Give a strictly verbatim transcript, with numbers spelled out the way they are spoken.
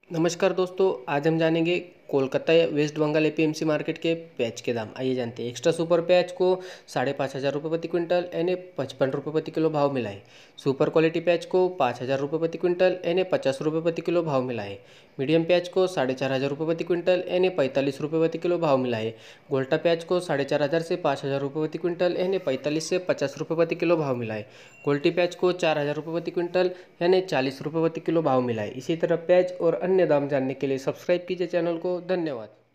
नमस्कार दोस्तों, आज हम जानेंगे कोलकाता या वेस्ट बंगाल एपीएमसी मार्केट के प्याज के दाम। आइए जानते हैं। एक्स्ट्रा सुपर प्याज को साढ़े पाँच हज़ार रुपये प्रति क्विंटल यानी पचपन रुपये प्रति किलो भाव मिला है। सुपर क्वालिटी प्याज को पाँच हज़ार रुपये प्रति क्विंटल यानी पचास रुपये प्रति किलो भाव मिला है। मीडियम प्याज को साढ़े चार हज़ार रुपये प्रति क्विंटल यानी पैंतालीस रुपये प्रति किलो भाव मिला है। गोल्टा प्याज को साढ़े चार हज़ार से पाँच हज़ार रुपये प्रति क्विंटल यानी पैंतालीस से पचास रुपये प्रति किलो भाव मिला है। गोल्टी प्याज को चार हज़ार रुपये प्रति क्विंटल यानी चालीस रुपये प्रति किलो भाव मिला है। इसी तरह प्याज और अन्य दाम जानने के लिए सब्सक्राइब कीजिए चैनल को। धन्यवाद।